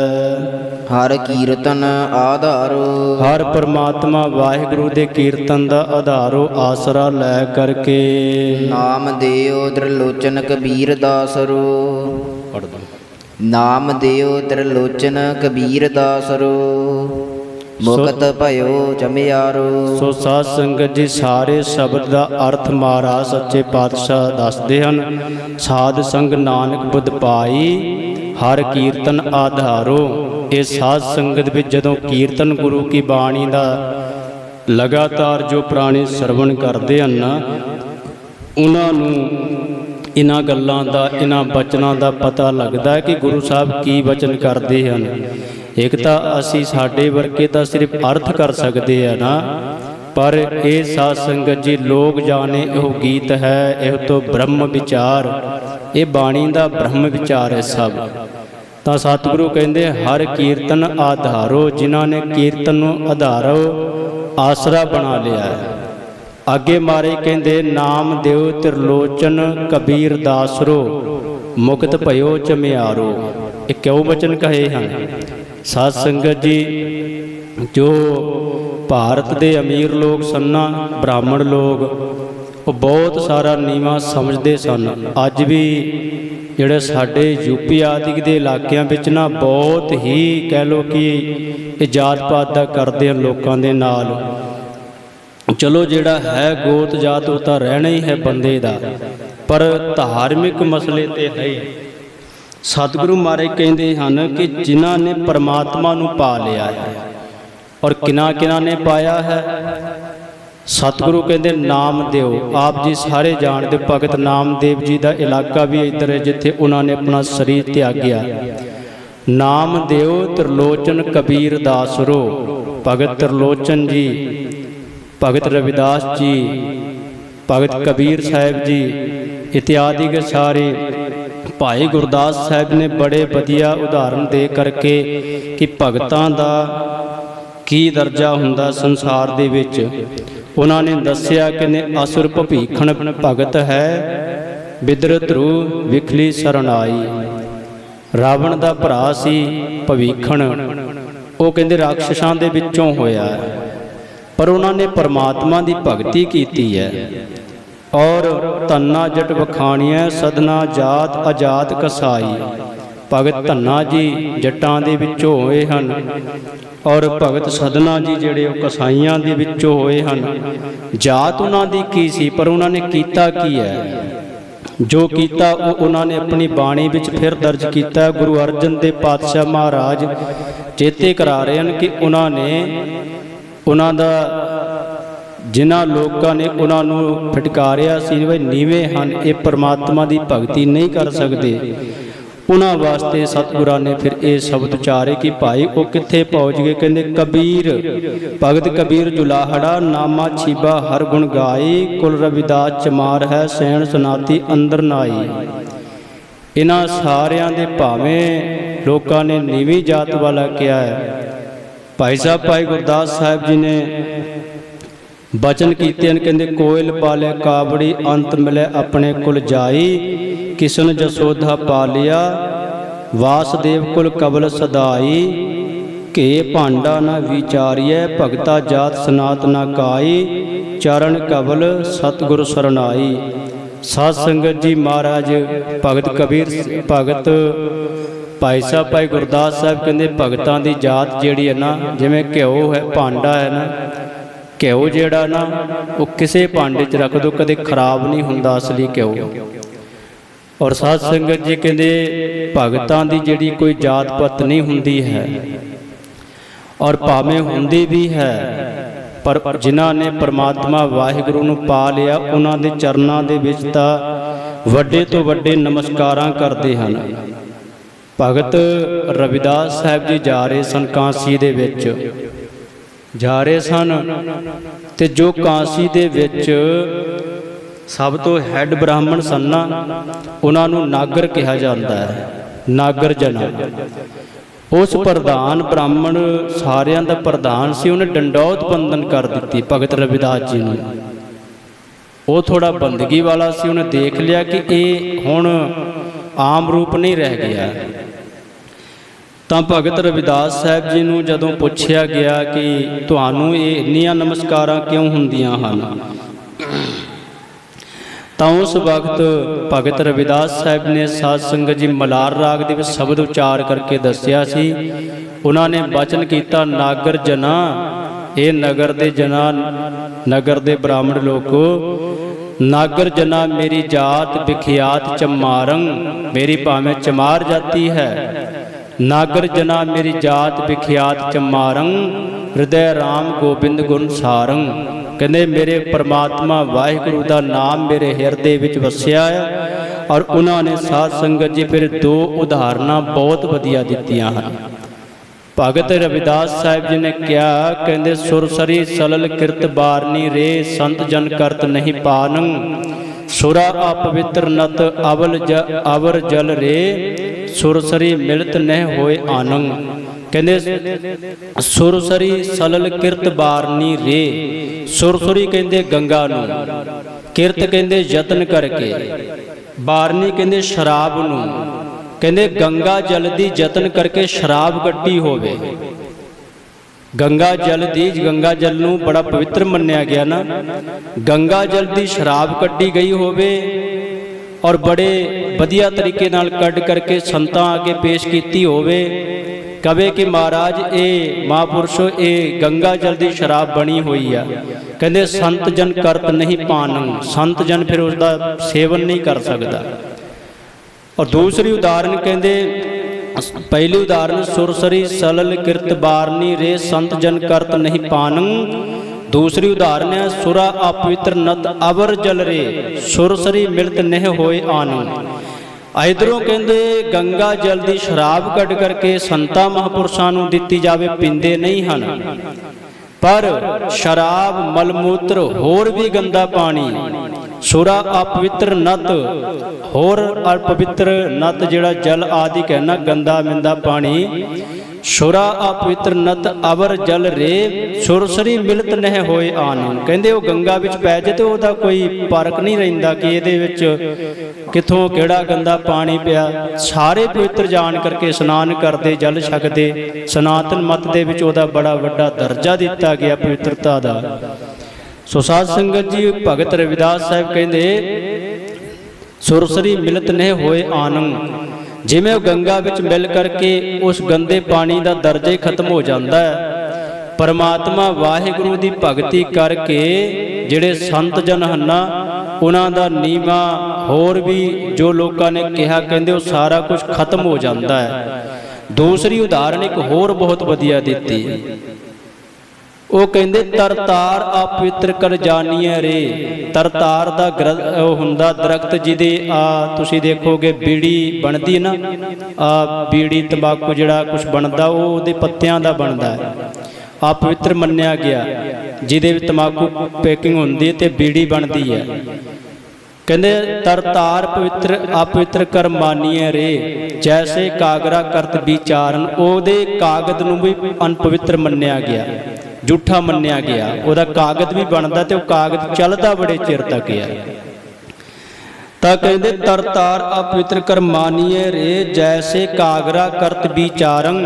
Speaker 1: ਹਰ ਕੀਰਤਨ ਆਧਾਰੋ,
Speaker 2: ਹਰ ਪਰਮਾਤਮਾ ਵਾਹਿਗੁਰੂ ਦੇ ਕੀਰਤਨ ਦਾ ਆਧਾਰੋ ਆਸਰਾ ਲੈ ਕਰਕੇ।
Speaker 1: ਨਾਮ ਦੇਉ ਤ੍ਰਿਲੋਚਨ ਕਬੀਰ ਦਾਸਰੋ,
Speaker 2: ਪੜ੍ਹ ਦੋ।
Speaker 1: ਨਾਮ ਦੇਉ ਤ੍ਰਿਲੋਚਨ ਕਬੀਰ ਦਾਸਰੋ, ਮੁਕਤ ਭਇਓ ਚਮਿਆਰੋ।
Speaker 2: ਸੋ ਸਾਧ ਸੰਗਤ ਜੀ ਸਾਰੇ ਸ਼ਬਦ ਦਾ ਅਰਥ ਮਹਾਰਾਜ ਸੱਚੇ ਪਾਤਸ਼ਾਹ ਦੱਸਦੇ ਹਨ। ਸਾਧ ਸੰਗ ਨਾਨਕ ਬੁੱਧ ਪਾਈ, ਹਰ ਕੀਰਤਨ ਆਧਾਰੋ। ਇਹ ਸਾਧ ਸੰਗਤ ਵਿੱਚ ਜਦੋਂ ਕੀਰਤਨ ਗੁਰੂ ਕੀ ਬਾਣੀ ਦਾ ਲਗਾਤਾਰ ਜੋ ਪ੍ਰਾਣੀ ਸਰਵਣ ਕਰਦੇ ਹਨ ਨਾ, ਉਹਨਾਂ ਨੂੰ ਇਹਨਾਂ ਗੱਲਾਂ ਦਾ, ਇਹਨਾਂ ਬਚਨਾਂ ਦਾ ਪਤਾ ਲੱਗਦਾ ਹੈ ਕਿ ਗੁਰੂ ਸਾਹਿਬ ਕੀ ਬਚਨ ਕਰਦੇ ਹਨ। ਇੱਕ ਤਾਂ ਅਸੀਂ ਸਾਡੇ ਵਰਗੇ ਤਾਂ ਸਿਰਫ ਅਰਥ ਕਰ ਸਕਦੇ ਆ ਨਾ, ਪਰ ਇਹ ਸਾਧ ਸੰਗਤ ਜੀ ਲੋਕ ਜਾਣੇ ਇਹੋ ਗੀਤ ਹੈ, ਇਹ ਤੋਂ ਬ੍ਰਹਮ ਵਿਚਾਰ, ਇਹ ਬਾਣੀ ਦਾ ਬ੍ਰਹਮ ਵਿਚਾਰ ਹੈ ਸਭ। ਤਾਂ ਸਤਿਗੁਰੂ ਕਹਿੰਦੇ ਹਰ ਕੀਰਤਨ ਆਧਾਰੋ, ਜਿਨ੍ਹਾਂ ਨੇ ਕੀਰਤਨ ਨੂੰ ਆਧਾਰੋ ਆਸਰਾ ਬਣਾ ਲਿਆ ਹੈ। ਅੱਗੇ ਮਾਰੇ ਕਹਿੰਦੇ ਨਾਮ ਦਿਓ ਤ੍ਰਿਲੋਚਨ ਕਬੀਰ ਦਾਸਰੋ, ਮੁਕਤ ਭਇਓ ਚਮਿਆਰੋ। ਇਹ ਕਿਉਂ ਬਚਨ ਕਹੇ ਹਨ ਸਾਧ ਸੰਗਤ ਜੀ? ਜੋ ਭਾਰਤ ਦੇ ਅਮੀਰ ਲੋਕ ਸਨ ਨਾ, ਬ੍ਰਾਹਮਣ ਲੋਕ, ਉਹ ਬਹੁਤ ਸਾਰਾ ਨੀਵਾਂ ਸਮਝਦੇ ਸਨ। ਅੱਜ ਵੀ ਜਿਹੜੇ ਸਾਡੇ ਯੂਪੀ ਆਦਿਕ ਦੇ ਇਲਾਕਿਆਂ ਵਿੱਚ ਨਾ ਬਹੁਤ ਹੀ ਕਹਿ ਲਓ ਕਿ ਇਹ ਜਾਤ ਪਾਤ ਦਾ ਕਰਦੇ ਹਨ ਲੋਕਾਂ ਦੇ ਨਾਲ। ਚਲੋ ਜਿਹੜਾ ਹੈ ਗੋਤ ਜਾਤ ਉਹ ਤਾਂ ਰਹਿਣਾ ਹੀ ਹੈ ਬੰਦੇ ਦਾ, ਪਰ ਧਾਰਮਿਕ ਮਸਲੇ ਤੇ ਹੈ। ਸਤਿਗੁਰੂ ਮਹਾਰਾਜ ਕਹਿੰਦੇ ਹਨ ਕਿ ਜਿਨ੍ਹਾਂ ਨੇ ਪਰਮਾਤਮਾ ਨੂੰ ਪਾ ਲਿਆ ਹੈ, ਔਰ ਕਿਨਾਂ ਕਿਨਾਂ ਨੇ ਪਾਇਆ ਹੈ? ਸਤਿਗੁਰੂ ਕਹਿੰਦੇ ਨਾਮ ਦਿਓ। ਆਪ ਜੀ ਸਾਰੇ ਜਾਣਦੇ ਭਗਤ ਨਾਮਦੇਵ ਜੀ ਦਾ ਇਲਾਕਾ ਵੀ ਇੱਧਰ ਹੈ, ਜਿੱਥੇ ਉਹਨਾਂ ਨੇ ਆਪਣਾ ਸਰੀਰ ਤਿਆਗਿਆ। ਨਾਮ ਦਿਓ ਤ੍ਰਿਲੋਚਨ ਕਬੀਰ ਦਾਸਰੋ, ਭਗਤ ਤ੍ਰਿਲੋਚਨ ਜੀ, ਭਗਤ ਰਵਿਦਾਸ ਜੀ, ਭਗਤ ਕਬੀਰ ਸਾਹਿਬ ਜੀ ਇਤਿਆਦਿ ਕੇ ਸਾਰੇ, ਭਾਈ ਗੁਰਦਾਸ ਸਾਹਿਬ ਨੇ ਬੜੇ ਵਧੀਆ ਉਦਾਹਰਨ ਦੇ ਕਰਕੇ ਕਿ ਭਗਤਾਂ ਦਾ ਕੀ ਦਰਜਾ ਹੁੰਦਾ ਸੰਸਾਰ ਦੇ ਵਿੱਚ। ਉਹਨਾਂ ਨੇ ਦੱਸਿਆ ਕਿ ਨੇ ਅਸੁਰ ਭੀਖਣ ਭਗਤ ਹੈ, ਬਿਦਰ ਧਰੂ ਵਿਖਲੀ ਸਰਨਾਈ। ਰਾਵਣ ਦਾ ਭਰਾ ਸੀ ਭੀਖਣ, ਉਹ ਕਹਿੰਦੇ ਰਾਖਸ਼ਾਂ ਦੇ ਵਿੱਚੋਂ ਹੋਇਆ, ਪਰ ਉਹਨਾਂ ਨੇ ਪਰਮਾਤਮਾ ਦੀ ਭਗਤੀ ਕੀਤੀ ਹੈ। ਔਰ ਧੰਨਾ ਜਟ ਵਖਾਣੀਐ ਸਦਨਾ ਜਾਤ ਆਜ਼ਾਦ ਕਸਾਈ। ਭਗਤ ਧੰਨਾ ਜੀ ਜੱਟਾਂ ਦੇ ਵਿੱਚੋਂ ਹੋਏ ਹਨ, ਔਰ ਭਗਤ ਸਦਨਾ ਜੀ ਜਿਹੜੇ ਉਹ ਕਸਾਈਆਂ ਦੇ ਵਿੱਚੋਂ ਹੋਏ ਹਨ। ਜਾਤ ਉਹਨਾਂ ਦੀ ਕੀ ਸੀ, ਪਰ ਉਹਨਾਂ ਨੇ ਕੀਤਾ ਕੀ ਹੈ? ਜੋ ਕੀਤਾ ਉਹ ਉਹਨਾਂ ਨੇ ਆਪਣੀ ਬਾਣੀ ਵਿੱਚ ਫਿਰ ਦਰਜ ਕੀਤਾ। ਗੁਰੂ ਅਰਜਨ ਦੇਵ ਪਾਤਸ਼ਾਹ ਮਹਾਰਾਜ ਚੇਤੇ ਕਰਾ ਰਹੇ ਹਨ ਕਿ ਉਹਨਾਂ ਨੇ ਉਹਨਾਂ ਦਾ ਜਿਨ੍ਹਾਂ ਲੋਕਾਂ ਨੇ ਉਹਨਾਂ ਨੂੰ ਫਟਕਾਰਿਆ ਸੀ ਵੀ ਨੀਵੇਂ ਹਨ, ਇਹ ਪਰਮਾਤਮਾ ਦੀ ਭਗਤੀ ਨਹੀਂ ਕਰ ਸਕਦੇ, ਉਹਨਾਂ ਵਾਸਤੇ ਸਤਿਗੁਰਾਂ ਨੇ ਫਿਰ ਇਹ ਸ਼ਬਦ ਉਚਾਰੇ ਕਿ ਭਾਈ ਉਹ ਕਿੱਥੇ ਪਹੁੰਚ ਗਏ। ਕਹਿੰਦੇ ਕਬੀਰ ਭਗਤ ਕਬੀਰ ਜੁਲਾਹੜਾ ਨਾਮਾ ਛੀਬਾ ਹਰ ਗੁਣ ਗਾਈ, ਕੁਲ ਰਵਿਦਾਸ ਚਮਾਰ ਹੈ ਸੈਣ ਸੁਨਾਤੀ ਅੰਦਰ ਨਾਈ। ਇਹਨਾਂ ਸਾਰਿਆਂ ਦੇ ਭਾਵੇਂ ਲੋਕਾਂ ਨੇ ਨੀਵੀਂ ਜਾਤ ਵਾਲਾ ਕਿਹਾ ਹੈ। ਭਾਈ ਸਾਹਿਬ ਭਾਈ ਗੁਰਦਾਸ ਸਾਹਿਬ ਜੀ ਨੇ ਬਚਨ ਕੀਤੇ ਹਨ। ਕਹਿੰਦੇ ਕੋਇਲ ਪਾਲੇ ਕਾਬੜੀ ਅੰਤ ਮਿਲੇ ਆਪਣੇ ਕੁਲ ਜਾਈ, ਕਿਸ਼ਨ ਜਸੋਧਾ ਪਾਲਿਆ ਵਾਸਦੇਵ ਕੁਲ ਕਬਲ ਸਦਾਈ। ਘੇ ਭਾਂਡਾ ਨਾ ਵਿਚਾਰੀਐ ਭਗਤਾ ਜਾਤ ਸਨਾਤ ਨਾ ਕਾਈ, ਚਰਨ ਕਬਲ ਸਤਿਗੁਰ ਸਰਨਾਈ। ਸਾਧ ਸੰਗਤ ਜੀ ਮਹਾਰਾਜ ਭਗਤ ਕਬੀਰ ਭਗਤ ਭਾਈ ਸਾਹਿਬ ਭਾਈ ਗੁਰਦਾਸ ਸਾਹਿਬ ਕਹਿੰਦੇ ਭਗਤਾਂ ਦੀ ਜਾਤ ਜਿਹੜੀ ਹੈ ਨਾ, ਜਿਵੇਂ ਘਿਓ ਹੈ ਭਾਂਡਾ ਹੈ ਨਾ, ਘਿਓ ਜਿਹੜਾ ਨਾ ਉਹ ਕਿਸੇ ਭਾਂਡੇ 'ਚ ਰੱਖ ਦਿਓ ਕਦੇ ਖਰਾਬ ਨਹੀਂ ਹੁੰਦਾ ਅਸਲੀ ਘਿਓ। ਔਰ ਸਾਧ ਸੰਗਤ ਜੀ ਕਹਿੰਦੇ ਭਗਤਾਂ ਦੀ ਜਿਹੜੀ ਕੋਈ ਜਾਤ ਪਤ ਨਹੀਂ ਹੁੰਦੀ ਹੈ, ਔਰ ਭਾਵੇਂ ਹੁੰਦੀ ਵੀ ਹੈ, ਪਰ ਜਿਨ੍ਹਾਂ ਨੇ ਪਰਮਾਤਮਾ ਵਾਹਿਗੁਰੂ ਨੂੰ ਪਾ ਲਿਆ ਉਹਨਾਂ ਦੇ ਚਰਨਾਂ ਦੇ ਵਿੱਚ ਤਾਂ ਵੱਡੇ ਤੋਂ ਵੱਡੇ ਨਮਸਕਾਰਾਂ ਕਰਦੇ ਹਨ। ਭਗਤ ਰਵਿਦਾਸ ਸਾਹਿਬ ਜੀ ਜਾ ਰਹੇ ਸਨ ਕਾਂਸੀ ਦੇ ਵਿੱਚ, ਜਾ ਰਹੇ ਸਨ ਤੇ ਜੋ ਕਾਂਸੀ ਦੇ ਵਿੱਚ ਸਭ ਤੋਂ ਹੈੱਡ ਬ੍ਰਾਹਮਣ ਸਨ ਨਾ, ਉਹਨਾਂ ਨੂੰ ਨਾਗਰ ਕਿਹਾ ਜਾਂਦਾ ਹੈ, ਨਾਗਰ ਜਨਾ। ਉਸ ਪ੍ਰਧਾਨ ਬ੍ਰਾਹਮਣ ਸਾਰਿਆਂ ਦਾ ਪ੍ਰਧਾਨ ਸੀ, ਉਹਨੇ ਡੰਡੌਤ ਬੰਦਨ ਕਰ ਦਿੱਤੀ ਭਗਤ ਰਵਿਦਾਸ ਜੀ ਨੂੰ। ਉਹ ਥੋੜਾ ਬੰਦਗੀ ਵਾਲਾ ਸੀ, ਉਹਨੇ ਦੇਖ ਲਿਆ ਕਿ ਇਹ ਹੁਣ ਆਮ ਰੂਪ ਨਹੀਂ ਰਹਿ ਗਿਆ। ਤਾਂ ਭਗਤ ਰਵਿਦਾਸ ਸਾਹਿਬ ਜੀ ਨੂੰ ਜਦੋਂ ਪੁੱਛਿਆ ਗਿਆ ਕਿ ਤੁਹਾਨੂੰ ਇਹ ਇੰਨੀਆਂ ਨਮਸਕਾਰਾਂ ਕਿਉਂ ਹੁੰਦੀਆਂ ਹਨ, ਤਾਂ ਉਸ ਵਕਤ ਭਗਤ ਰਵਿਦਾਸ ਸਾਹਿਬ ਨੇ ਸਾਧ ਸੰਗਤ ਜੀ ਮਲਾਰ ਰਾਗ ਦੇ ਵਿੱਚ ਸ਼ਬਦ ਉਚਾਰ ਕਰਕੇ ਦੱਸਿਆ ਸੀ। ਉਹਨਾਂ ਨੇ ਬਚਨ ਕੀਤਾ, ਨਾਗਰ ਜਨਾ, ਇਹ ਨਗਰ ਦੇ ਜਨਾ, ਨਗਰ ਦੇ ਬ੍ਰਾਹਮਣ ਲੋਕੋ, ਨਾਗਰ ਜਨਾ ਮੇਰੀ ਜਾਤ ਵਿਖਿਆਤ ਚਮਾਰੰ, ਮੇਰੀ ਭਾਵੇਂ ਚਮਾਰ ਜਾਤੀ ਹੈ। ਨਾਗਰ ਜਨਾ ਮੇਰੀ ਜਾਤ ਵਿਖਿਆਤ ਚਮਾਰੰ, ਹਿਰਦੈ ਰਾਮ ਗੋਬਿੰਦ ਗੁਣ ਸਾਰੰ। ਕਹਿੰਦੇ ਮੇਰੇ ਪਰਮਾਤਮਾ ਵਾਹਿਗੁਰੂ ਦਾ ਨਾਮ ਮੇਰੇ ਹਿਰਦੇ ਵਿੱਚ ਵਸਿਆ ਹੈ। ਔਰ ਉਹਨਾਂ ਨੇ ਸਾਧ ਸੰਗਤ ਜੀ ਫਿਰ ਦੋ ਉਦਾਹਰਨਾਂ ਬਹੁਤ ਵਧੀਆ ਦਿੱਤੀਆਂ ਹਨ। ਭਗਤ ਰਵਿਦਾਸ ਸਾਹਿਬ ਜੀ ਨੇ ਕਿਹਾ, ਕਹਿੰਦੇ ਸੁਰਸਰੀ ਸਲਲ ਕਿਰਤ ਬਾਰਨੀ ਰੇ, ਸੰਤ ਜਨ ਕਰਤ ਨਹੀਂ ਪਾਨੰ, ਸੁਰਾ ਅਪਵਿੱਤਰ ਨਤ ਅਵਲ ਜ ਅਵਰ ਜਲ ਰੇ, ਸੁਰਸਰੀ ਮਿਲਤ ਨਹਿ ਹੋਏ ਆਨੰ। ਕਹਿੰਦੇ ਸੁਰਸਰੀ ਸਲਲ ਕਿਰਤ ਬਾਰਨੀ ਰੇ, ਸੁਰਸਰੀ ਕਹਿੰਦੇ ਗੰਗਾ ਨੂੰ, ਕਿਰਤ ਕਹਿੰਦੇ ਯਤਨ ਕਰਕੇ, ਬਾਰਨੀ ਕਹਿੰਦੇ ਸ਼ਰਾਬ ਨੂੰ। ਕਹਿੰਦੇ ਗੰਗਾ ਜਲ ਦੀ ਯਤਨ ਕਰਕੇ ਸ਼ਰਾਬ ਕੱਢੀ ਹੋਵੇ। ਗੰਗਾ ਜਲ ਦੀ, ਗੰਗਾ ਜਲ ਨੂੰ ਬੜਾ ਪਵਿੱਤਰ ਮੰਨਿਆ ਗਿਆ ਨਾ, ਗੰਗਾ ਜਲ ਦੀ ਸ਼ਰਾਬ ਕੱਢੀ ਗਈ ਹੋਵੇ ਔਰ ਬੜੇ ਵਧੀਆ ਤਰੀਕੇ ਨਾਲ ਕੱਢ ਕਰਕੇ ਸੰਤਾਂ ਅੱਗੇ ਪੇਸ਼ ਕੀਤੀ ਹੋਵੇ, ਕਵੇ ਕਿ ਮਹਾਰਾਜ ਇਹ ਮਹਾਂਪੁਰਸ਼ੋ ਇਹ ਗੰਗਾ ਜਲ ਦੀ ਸ਼ਰਾਬ ਬਣੀ ਹੋਈ ਆ। ਕਹਿੰਦੇ ਸੰਤ ਜਨ ਕਰਤ ਨਹੀਂ ਪਾਨੰ, ਸੰਤ ਜਨ ਫਿਰ ਉਸ ਦਾ ਸੇਵਨ ਨਹੀਂ ਕਰ ਸਕਦਾ। ਔਰ ਦੂਸਰੀ ਉਦਾਹਰਨ ਕਹਿੰਦੇ, ਪਹਿਲੀ ਉਦਾਹਰਨ ਸੁਰਸਰੀ ਸਲਲ ਕਿਰਤ ਬਾਰਨੀ ਰੇ, ਸੰਤ ਜਨ ਕਰਤ ਨਹੀਂ ਪਾਨੰ। ਦੂਸਰੀ ਉਦਾਹਰਨ ਹੈ ਸੁਰਾ ਅਪਵਿੱਤਰ ਨਤ ਅਵਰ ਜਲ ਰੇ, ਸੁਰਸਰੀ ਮਿਲਤ ਨਹਿ ਹੋਏ ਆਨੰ। ਇਧਰੋਂ ਕਹਿੰਦੇ ਗੰਗਾ ਜਲ ਦੀ ਸ਼ਰਾਬ ਕੱਢ ਕਰਕੇ ਸੰਤਾਂ ਮਹਾਂਪੁਰਸ਼ਾਂ ਨੂੰ ਦਿੱਤੀ ਜਾਵੇ, ਪੀਂਦੇ ਨਹੀਂ ਹਨ, ਪਰ ਸ਼ਰਾਬ ਮਲ ਮੂਤਰ ਹੋਰ ਵੀ ਗੰਦਾ ਪਾਣੀ, ਸੁਰਾ ਅਪਵਿੱਤਰ ਨਤ, ਹੋਰ ਅਪਵਿੱਤਰ ਨਤ ਜਿਹੜਾ ਜਲ ਆਦਿ ਕਹਿਣਾ ਗੰਦਾ ਮਿੰਦਾ ਪਾਣੀ, ਸੁਰਾ ਅਪਵਿੱਤਰ ਨਤ ਅਵਰ ਜਲ ਰੇ, ਸੁਰਸਰੀ ਮਿਲਤ ਨਹਿ ਹੋਏ ਆਨੰ। ਕਹਿੰਦੇ ਉਹ ਗੰਗਾ ਵਿੱਚ ਪੈ ਜੇ ਤੇ ਉਹਦਾ ਕੋਈ ਫਰਕ ਨਹੀਂ ਰਹਿੰਦਾ ਕਿ ਇਹਦੇ ਵਿੱਚ ਕਿੱਥੋਂ ਕਿਹੜਾ ਗੰਦਾ ਪਾਣੀ ਪਿਆ, ਸਾਰੇ ਪਵਿੱਤਰ ਜਾਣ ਕਰਕੇ ਇਸ਼ਨਾਨ ਕਰਦੇ, ਜਲ ਛਕਦੇ। ਸਨਾਤਨ ਮਤ ਦੇ ਵਿੱਚ ਉਹਦਾ ਬੜਾ ਵੱਡਾ ਦਰਜਾ ਦਿੱਤਾ ਗਿਆ ਪਵਿੱਤਰਤਾ ਦਾ। ਸੋ ਸਾਧ ਸੰਗਤ ਜੀ ਭਗਤ ਰਵਿਦਾਸ ਸਾਹਿਬ ਕਹਿੰਦੇ ਸੁਰਸਰੀ ਮਿਲਤ ਨਹਿ ਹੋਏ ਆਨੰ। ਜਿਵੇਂ ਉਹ ਗੰਗਾ ਵਿੱਚ ਮਿਲ ਕਰਕੇ ਉਸ ਗੰਦੇ ਪਾਣੀ ਦਾ ਦਰਜਾ ਹੀ ਖਤਮ ਹੋ ਜਾਂਦਾ ਹੈ, ਪਰਮਾਤਮਾ ਵਾਹਿਗੁਰੂ ਦੀ ਭਗਤੀ ਕਰਕੇ ਜਿਹੜੇ ਸੰਤ ਜਨ ਹਨ ਨਾ, ਉਹਨਾਂ ਦਾ ਨੀਵਾ ਹੋਰ ਵੀ ਜੋ ਲੋਕਾਂ ਨੇ ਕਿਹਾ ਕਹਿੰਦੇ ਉਹ ਸਾਰਾ ਕੁਝ ਖਤਮ ਹੋ ਜਾਂਦਾ ਹੈ। ਦੂਸਰੀ ਉਦਾਹਰਨ ਇੱਕ ਹੋਰ ਬਹੁਤ ਵਧੀਆ ਦਿੱਤੀ, ਉਹ ਕਹਿੰਦੇ ਤਰਤਾਰ ਆਪਵਿੱਤਰ ਕਰ ਜਾਣੀਐ ਰੇ। ਤਰਤਾਰ ਦਾ ਉਹ ਹੁੰਦਾ ਦਰਖਤ ਜਿਹਦੇ ਆ ਤੁਸੀਂ ਦੇਖੋਗੇ ਬੀੜੀ ਬਣਦੀ ਨਾ, ਆ ਬੀੜੀ ਤੰਬਾਕੂ ਜਿਹੜਾ ਕੁਝ ਬਣਦਾ ਉਹ ਉਹਦੇ ਪੱਤਿਆਂ ਦਾ ਬਣਦਾ ਹੈ, ਆਪਵਿੱਤਰ ਮੰਨਿਆ ਗਿਆ। ਜਿਹਦੇ ਵਿੱਚ ਤੰਬਾਕੂ ਪੈਕਿੰਗ ਹੁੰਦੀ ਹੈ ਤੇ ਬੀੜੀ ਬਣਦੀ ਹੈ। ਕਹਿੰਦੇ ਤਰਤਾਰ ਪਵਿੱਤਰ ਆਪਵਿੱਤਰ ਕਰ ਮਾਨੀਐ ਰੇ। ਜੈਸੇ ਕਾਗਰਾ ਕਰਤ ਵਿਚਾਰਨ, ਉਹਦੇ ਕਾਗਦ ਨੂੰ ਵੀ ਅਨਪਵਿੱਤਰ ਮੰਨਿਆ ਗਿਆ, ਝੂਠਾ ਮੰਨਿਆ ਗਿਆ। ਉਹਦਾ ਕਾਗਦ ਵੀ ਬਣਦਾ ਤੇ ਉਹ ਕਾਗਦ ਚੱਲਦਾ ਬੜੇ ਚਿਰ ਤੱਕ ਹੈ। ਤਾਂ ਕਹਿੰਦੇ ਤਰਤਾਰ ਆਪਵਿੱਤਰ ਕਰ ਮਾਨੀਐ ਰੇ। ਜੈਸੇ ਕਾਗਰਾ ਕਰਤ ਵਿਚਾਰੰ,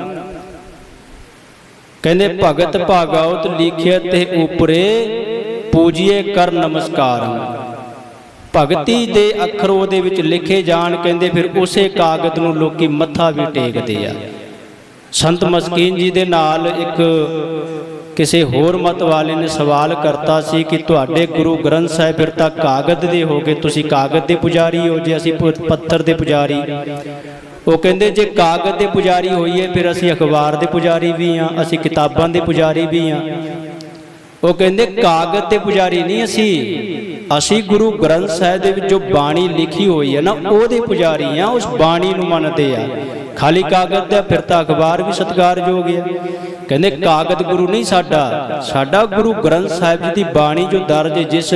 Speaker 2: ਕਹਿੰਦੇ ਭਗਤ ਭਾਗਵਤ ਲਿਖਿਆ ਤੇ ਉਪਰੇ ਪੂਜੀਏ ਕਰ ਨਮਸਕਾਰੰ। ਭਗਤੀ ਦੇ ਅੱਖਰ ਉਹਦੇ ਵਿੱਚ ਲਿਖੇ ਜਾਣ, ਕਹਿੰਦੇ ਫਿਰ ਉਸੇ ਕਾਗਦ ਨੂੰ ਲੋਕੀ ਮੱਥਾ ਵੀ ਟੇਕਦੇ ਆ। ਸੰਤ ਮਸਕੀਨ ਜੀ ਦੇ ਨਾਲ ਇੱਕ ਕਿਸੇ ਹੋਰ ਮਤ ਵਾਲੇ ਨੇ ਸਵਾਲ ਕਰਤਾ ਸੀ ਕਿ ਤੁਹਾਡੇ ਗੁਰੂ ਗ੍ਰੰਥ ਸਾਹਿਬ ਫਿਰ ਤਾਂ ਕਾਗਦ ਦੇ ਹੋ ਗਏ, ਤੁਸੀਂ ਕਾਗਦ ਦੇ ਪੁਜਾਰੀ ਹੋ, ਜੇ ਅਸੀਂ ਪੱਥਰ ਦੇ ਪੁਜਾਰੀ। ਉਹ ਕਹਿੰਦੇ ਜੇ ਕਾਗਦ ਦੇ ਪੁਜਾਰੀ ਹੋਈਏ ਫਿਰ ਅਸੀਂ ਅਖਬਾਰ ਦੇ ਪੁਜਾਰੀ ਵੀ ਹਾਂ, ਅਸੀਂ ਕਿਤਾਬਾਂ ਦੇ ਪੁਜਾਰੀ ਵੀ ਹਾਂ। ਉਹ ਕਹਿੰਦੇ ਕਾਗਦ ਦੇ ਪੁਜਾਰੀ ਨਹੀਂ ਅਸੀਂ, ਅਸੀਂ ਗੁਰੂ ਗ੍ਰੰਥ ਸਾਹਿਬ ਦੇ ਵਿੱਚ ਜੋ ਬਾਣੀ ਲਿਖੀ ਹੋਈ ਹੈ ਨਾ ਉਹਦੇ ਪੁਜਾਰੀ ਆ, ਉਸ ਬਾਣੀ ਨੂੰ ਮੰਨਦੇ ਆ। ਖਾਲੀ ਕਾਗਦ ਦਾ ਫਿਰ ਤਾਂ ਅਖਬਾਰ ਵੀ ਸਤਿਕਾਰਯੋਗ ਹੈ। ਕਹਿੰਦੇ ਕਾਗਦ ਗੁਰੂ ਨਹੀਂ ਸਾਡਾ, ਸਾਡਾ ਗੁਰੂ ਗ੍ਰੰਥ ਸਾਹਿਬ ਜੀ ਦੀ ਬਾਣੀ ਜੋ ਦਰਜ ਹੈ ਜਿਸ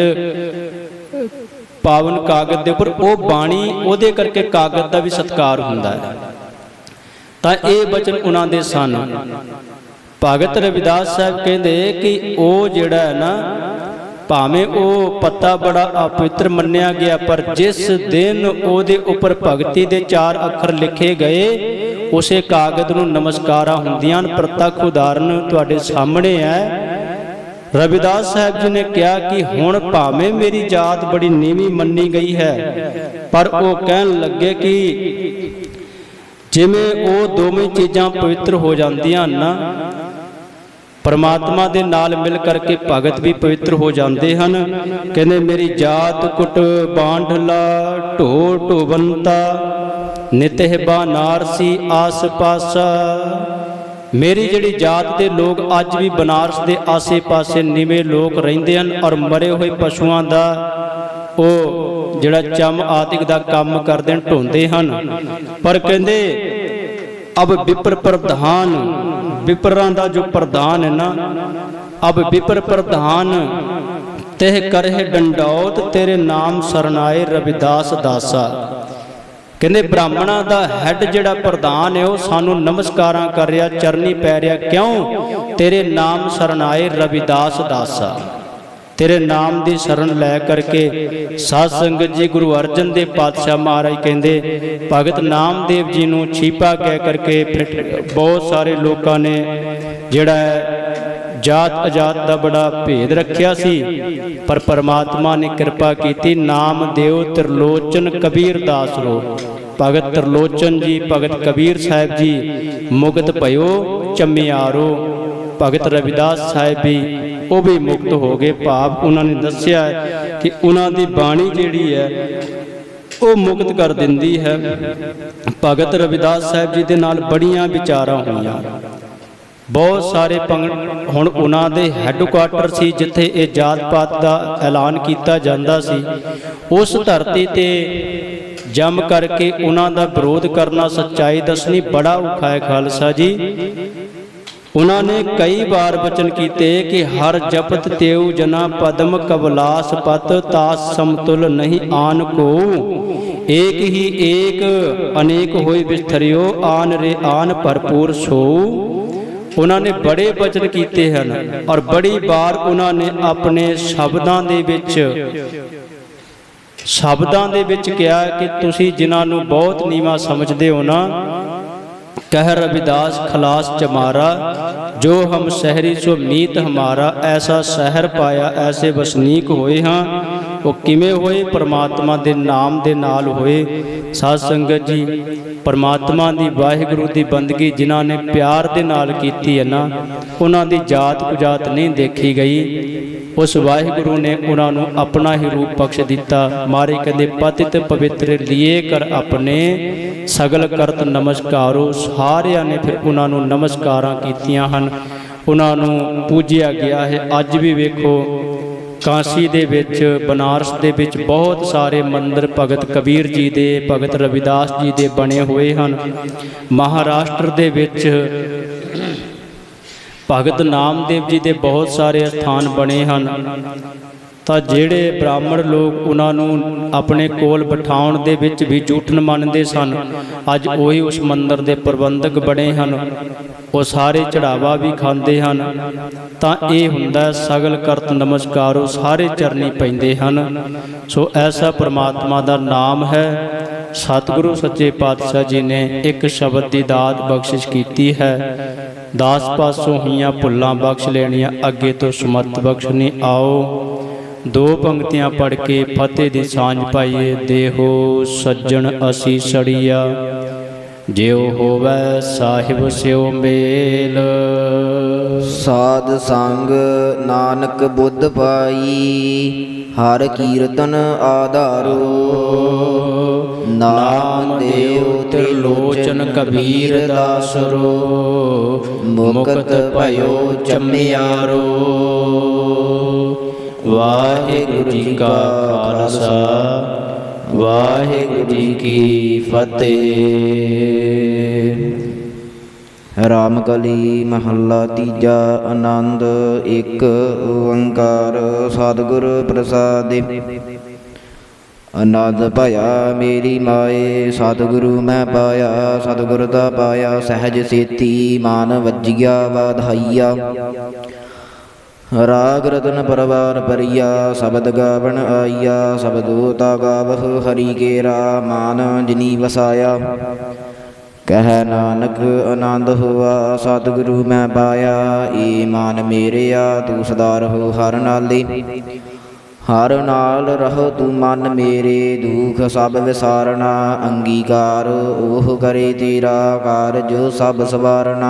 Speaker 2: ਪਾਵਨ ਕਾਗਦ ਦੇ ਉੱਪਰ, ਉਹ ਬਾਣੀ ਉਹਦੇ ਕਰਕੇ ਕਾਗਦ ਦਾ ਵੀ ਸਤਿਕਾਰ ਹੁੰਦਾ ਹੈ। ਤਾਂ ਇਹ ਬਚਨ ਉਹਨਾਂ ਦੇ ਸਨ। ਭਗਤ ਰਵਿਦਾਸ ਸਾਹਿਬ ਕਹਿੰਦੇ ਕਿ ਉਹ ਜਿਹੜਾ ਹੈ ਨਾ, ਭਾਵੇਂ ਉਹ ਪੱਤਾ ਬੜਾ ਅਪਵਿੱਤਰ ਮੰਨਿਆ ਗਿਆ, ਪਰ ਜਿਸ ਦਿਨ ਉਹਦੇ ਉੱਪਰ ਭਗਤੀ ਦੇ ਚਾਰ ਅੱਖਰ ਲਿਖੇ ਗਏ ਉਸੇ ਕਾਗਦ ਨੂੰ ਨਮਸਕਾਰਾਂ ਹੁੰਦੀਆਂ ਹਨ। ਪ੍ਰਤੱਖ ਉਦਾਹਰਨ ਤੁਹਾਡੇ ਸਾਹਮਣੇ ਹੈ। ਰਵਿਦਾਸ ਸਾਹਿਬ ਜੀ ਨੇ ਕਿਹਾ ਕਿ ਹੁਣ ਭਾਵੇਂ ਮੇਰੀ ਜਾਤ ਬੜੀ ਨੀਵੀਂ ਮੰਨੀ ਗਈ ਹੈ, ਪਰ ਉਹ ਕਹਿਣ ਲੱਗੇ ਕਿ ਜਿਵੇਂ ਉਹ ਦੋਵੇਂ ਚੀਜ਼ਾਂ ਪਵਿੱਤਰ ਹੋ ਜਾਂਦੀਆਂ ਨਾ, ਪਰਮਾਤਮਾ ਦੇ ਨਾਲ ਮਿਲ ਕਰਕੇ ਭਗਤ ਵੀ ਪਵਿੱਤਰ ਹੋ ਜਾਂਦੇ ਹਨ। ਕਹਿੰਦੇ ਮੇਰੀ ਜਾਤ ਕੁਟ ਬਾਂਢਲਾ ਢੋ ਢੋਵੰਤਾ ਨਿਤਹਿ ਬਨਾਰਸੀ ਆਸ ਪਾਸਾ। ਮੇਰੀ ਜਿਹੜੀ ਜਾਤ ਦੇ ਲੋਕ ਅੱਜ ਵੀ ਬਨਾਰਸ ਦੇ ਆਸੇ ਪਾਸੇ ਨੀਵੇਂ ਲੋਕ ਰਹਿੰਦੇ ਹਨ ਔਰ ਮਰੇ ਹੋਏ ਪਸ਼ੂਆਂ ਦਾ ਉਹ ਜਿਹੜਾ ਚਮ ਆਦਿਕ ਦਾ ਕੰਮ ਕਰਦੇ ਹਨ, ਢੋਂਦੇ ਹਨ। ਪਰ ਕਹਿੰਦੇ ਅਬ ਵਿਪਰ ਪ੍ਰਧਾਨ, ਵਿਪਰਾਂ ਦਾ ਜੋ ਪ੍ਰਧਾਨ ਹੈ ਨਾ, ਅਬ ਵਿਪਰ ਪ੍ਰਧਾਨ ਤਹਿ ਕਰਹਿ ਡੰਡੌਤ ਤੇਰੇ ਨਾਮ ਸਰਨਾਏ ਰਵਿਦਾਸ ਦਾਸਾ। ਕਹਿੰਦੇ ਬ੍ਰਾਹਮਣਾਂ ਦਾ ਹੈੱਡ ਜਿਹੜਾ ਪ੍ਰਧਾਨ ਹੈ ਉਹ ਸਾਨੂੰ ਨਮਸਕਾਰਾਂ ਕਰ ਰਿਹਾ, ਚਰਨੀ ਪੈ ਰਿਹਾ। ਕਿਉਂ? ਤੇਰੇ ਨਾਮ ਸਰਨਾਏ ਰਵਿਦਾਸ ਦਾਸਾ। ਤੇਰੇ ਨਾਮ ਦੀ ਸ਼ਰਨ ਲੈ ਕਰਕੇ ਸਾਧ ਸੰਗਤ ਜੀ ਗੁਰੂ ਅਰਜਨ ਦੇਵ ਪਾਤਸ਼ਾਹ ਮਹਾਰਾਜ ਕਹਿੰਦੇ ਭਗਤ ਨਾਮਦੇਵ ਜੀ ਨੂੰ ਛੀਪਾ ਕਹਿ ਕਰਕੇ ਫਿਰ ਬਹੁਤ ਸਾਰੇ ਲੋਕਾਂ ਨੇ ਜਿਹੜਾ ਹੈ ਜਾਤ ਅਜਾਤ ਦਾ ਬੜਾ ਭੇਦ ਰੱਖਿਆ ਸੀ, ਪਰ ਪਰਮਾਤਮਾ ਨੇ ਕਿਰਪਾ ਕੀਤੀ। ਨਾਮ ਦਿਓ ਤ੍ਰਿਲੋਚਨ ਕਬੀਰ ਦਾਸ ਰੋ। ਭਗਤ ਤ੍ਰਿਲੋਚਨ ਜੀ, ਭਗਤ ਕਬੀਰ ਸਾਹਿਬ ਜੀ ਮੁਕਤ ਭਇਓ ਚਮਿਆਰੋ। ਭਗਤ ਰਵਿਦਾਸ ਸਾਹਿਬ ਵੀ ਉਹ ਵੀ ਮੁਕਤ ਹੋ ਗਏ। ਭਾਵ ਉਹਨਾਂ ਨੇ ਦੱਸਿਆ ਕਿ ਉਹਨਾਂ ਦੀ ਬਾਣੀ ਜਿਹੜੀ ਹੈ ਉਹ ਮੁਕਤ ਕਰ ਦਿੰਦੀ ਹੈ। ਭਗਤ ਰਵਿਦਾਸ ਸਾਹਿਬ ਜੀ ਦੇ ਨਾਲ ਬੜੀਆਂ ਵਿਚਾਰਾਂ ਹੋਈਆਂ। ਬਹੁਤ ਸਾਰੇ ਪੰਗ ਹੁਣ ਉਹਨਾਂ ਦੇ ਹੈੱਡਕੁਆਟਰ ਸੀ ਜਿੱਥੇ ਇਹ ਜਾਤ ਪਾਤ ਦਾ ਐਲਾਨ ਕੀਤਾ ਜਾਂਦਾ ਸੀ। ਉਸ ਧਰਤੀ ਤੇ ਜੰਮ ਕਰਕੇ ਉਹਨਾਂ ਦਾ ਵਿਰੋਧ ਕਰਨਾ, ਸੱਚਾਈ ਦੱਸਣੀ ਬੜਾ ਔਖਾ ਹੈ ਖਾਲਸਾ ਜੀ। ਉਹਨਾਂ ਨੇ ਕਈ ਵਾਰ ਬਚਨ ਕੀਤੇ ਕਿ ਹਰ ਜਪਤ ਤੇਉ ਜਨਾ ਪਦਮ ਕਬਲਾਸ ਪਤ ਤਾਸ ਸਮਤੁਲ ਨਹੀਂ ਆਨ ਕੋ। ਏਕ ਹੀ ਏਕ ਅਨੇਕ ਹੋਏ ਵਿਸਥਰਿਓ ਆਨ ਰੇ ਆਨ ਭਰਪੂਰ ਸੋ। ਉਹਨਾਂ ਨੇ ਬੜੇ ਬਚਨ ਕੀਤੇ ਹਨ ਔਰ ਬੜੀ ਵਾਰ ਉਹਨਾਂ ਨੇ ਆਪਣੇ ਸ਼ਬਦਾਂ ਦੇ ਵਿੱਚ ਸ਼ਬਦਾਂ ਦੇ ਵਿੱਚ ਕਿਹਾ ਕਿ ਤੁਸੀਂ ਜਿਨ੍ਹਾਂ ਨੂੰ ਬਹੁਤ ਨੀਵਾਂ ਸਮਝਦੇ ਹੋ ਨਾ, ਕਹਿ ਰਵਿਦਾਸ ਖਲਾਸ ਚਮਾਰਾ ਜੋ ਹਮ ਸ਼ਹਿਰੀ ਸੋ ਮੀਤ ਹਮਾਰਾ। ਐਸਾ ਸ਼ਹਿਰ ਪਾਇਆ ਐਸੇ ਵਸਨੀਕ ਹੋਏ ਹਾਂ। ਉਹ ਕਿਵੇਂ ਹੋਏ? ਪਰਮਾਤਮਾ ਦੇ ਨਾਮ ਦੇ ਨਾਲ ਹੋਏ। ਸਾਧ ਸੰਗਤ ਜੀ, ਪਰਮਾਤਮਾ ਦੀ ਵਾਹਿਗੁਰੂ ਦੀ ਬੰਦਗੀ ਜਿਨ੍ਹਾਂ ਨੇ ਪਿਆਰ ਦੇ ਨਾਲ ਕੀਤੀ ਹੈ ਨਾ, ਉਹਨਾਂ ਦੀ ਜਾਤ ਕੁਜਾਤ ਨਹੀਂ ਦੇਖੀ ਗਈ। ਉਸ ਵਾਹਿਗੁਰੂ ਨੇ ਉਹਨਾਂ ਨੂੰ ਆਪਣਾ ਹੀ ਰੂਪ ਬਖਸ਼ ਦਿੱਤਾ। ਮਾਰੇ ਕਹਿੰਦੇ ਪਤਿਤ ਪਵਿੱਤਰ ਲੀਏ ਕਰ ਆਪਣੇ ਸਗਲ ਕਰਤ ਨਮਸਕਾਰੋ। ਸਾਰਿਆਂ ਨੇ ਫਿਰ ਉਹਨਾਂ ਨੂੰ ਨਮਸਕਾਰਾਂ ਕੀਤੀਆਂ ਹਨ। ਉਹਨਾਂ ਨੂੰ ਪੂਜਿਆ ਗਿਆ ਹੈ। ਅੱਜ ਵੀ ਵੇਖੋ ਕਾਂਸੀ ਦੇ ਵਿੱਚ, ਬਨਾਰਸ ਦੇ ਵਿੱਚ ਬਹੁਤ ਸਾਰੇ ਮੰਦਿਰ ਭਗਤ ਕਬੀਰ ਜੀ ਦੇ, ਭਗਤ ਰਵਿਦਾਸ ਜੀ ਦੇ ਬਣੇ ਹੋਏ ਹਨ। ਮਹਾਰਾਸ਼ਟਰ ਦੇ ਵਿੱਚ ਭਗਤ ਨਾਮਦੇਵ ਜੀ ਦੇ ਬਹੁਤ ਸਾਰੇ ਸਥਾਨ ਬਣੇ ਹਨ। ਤਾਂ ਜਿਹੜੇ ਬ੍ਰਾਹਮਣ ਲੋਕ ਉਹਨਾਂ ਨੂੰ ਆਪਣੇ ਕੋਲ ਬਿਠਾਉਣ ਦੇ ਵਿੱਚ ਵੀ ਜੂਠਨ ਮੰਨਦੇ ਸਨ, ਅੱਜ ਉਹੀ ਉਸ ਮੰਦਿਰ ਦੇ ਪ੍ਰਬੰਧਕ ਬਣੇ ਹਨ। ਉਹ ਸਾਰੇ ਚੜਾਵਾ ਵੀ ਖਾਂਦੇ ਹਨ। ਤਾਂ ਇਹ ਹੁੰਦਾ ਸਗਲ ਕਰਤ ਨਮਸਕਾਰੋ, ਸਾਰੇ ਚਰਨੀ ਪੈਂਦੇ ਹਨ। ਸੋ ਐਸਾ ਪ੍ਰਮਾਤਮਾ ਦਾ ਨਾਮ ਹੈ। ਸਤਿਗੁਰੂ ਸੱਚੇ ਪਾਤਸ਼ਾਹ ਜੀ ਨੇ ਇੱਕ ਸ਼ਬਦ ਦੀ ਦਾਤ ਬਖਸ਼ਿਸ਼ ਕੀਤੀ ਹੈ, ਦਾਸ ਪਾਸੋਂ ਹੋਈਆਂ ਭੁੱਲਾਂ ਬਖਸ਼ ਲੈਣੀਆਂ, ਅੱਗੇ ਤੋਂ ਸਮਰਥ ਬਖਸ਼ਣੀ। ਆਓ ਦੋ ਪੰਕਤੀਆਂ ਪੜ੍ਹ ਕੇ ਫਤਿਹ ਦੀ ਸਾਂਝ ਪਾਈਏ। ਦੇਹੋ ਸੱਜਣ ਅਸੀਂ ਸੜੀਆ, ਜਿਉ ਹੋਵੈ ਸਾਹਿਬ ਸਿਉ ਮੇਲ।
Speaker 1: ਸਾਧ ਸੰਗ ਨਾਨਕ ਬੁੱਧ ਪਾਈ, ਹਰ ਕੀਰਤਨ ਆਧਾਰੋ। ਨਾਮ ਦੇਉ ਤ੍ਰਿਲੋਚਨ ਕਬੀਰ ਦਾਸਰੋ, ਮੁਕਤ ਭਇਓ ਚਮਿਆਰੋ। ਵਾਹਿਗੁਰੂ ਜੀ ਕਾ ਖਾਲਸਾ, ਵਾਹਿਗੁਰੂ ਜੀ ਕੀ ਫਤਿਹ। ਰਾਮਕਲੀ ਮਹੱਲਾ ਤੀਜਾ। ਆਨੰਦ ਇੱਕ ਓੰਕਾਰ ਸਤਿਗੁਰ ਪ੍ਰਸਾਦਿ। ਆਨੰਦ ਭਇਆ ਮੇਰੀ ਮਾਏ, ਸਤਿਗੁਰੂ ਮੈਂ ਪਾਇਆ। ਸਤਿਗੁਰ ਦਾ ਪਾਇਆ ਸਹਿਜ ਸੇਤੀ, ਮਾਨ ਵੱਜਿਆ ਵਾਧਾਈਆ। ਰਾਗ ਰਤਨ ਪਰਵਾਰ ਪਰਿਆ, ਸ਼ਬਦ ਗਾਵਣ ਆਈਆ। ਸ਼ਬਦੋਤਾ ਗਾਵਹੁ ਹਰੀ ਕੇਰਾ, ਮਾਨ ਜਿਨੀ ਵਸਾਇਆ। ਕਹਿ ਨਾਨਕ ਆਨੰਦ ਹੋਆ, ਸਤਿਗੁਰੂ ਮੈਂ ਪਾਇਆ। ਏ ਮਾਨ ਮੇਰਿਆ ਤੂੰ ਸਦਾ ਰਹੋ ਹਰ ਨਾਲੇ। ਹਰ ਨਾਲ ਰਹੋ ਤੂੰ ਮਨ ਮੇਰੇ, ਦੁਖ ਸਭ ਵਿਸਾਰਨਾ। ਅੰਗੀਕਾਰ ਉਹ ਕਰੇ ਤੇਰਾ ਕਾਰਜ ਸਭ ਸਵਾਰਨਾ।